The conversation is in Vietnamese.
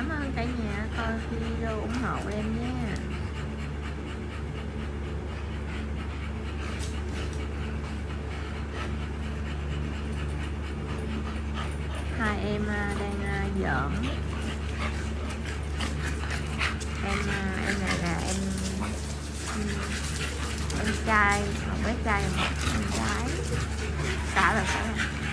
cảm ơn cả nhà coi video ủng hộ em nha. Hai em đang giỡn. Em này là em trai, một bé trai một em gái. Xả là xả.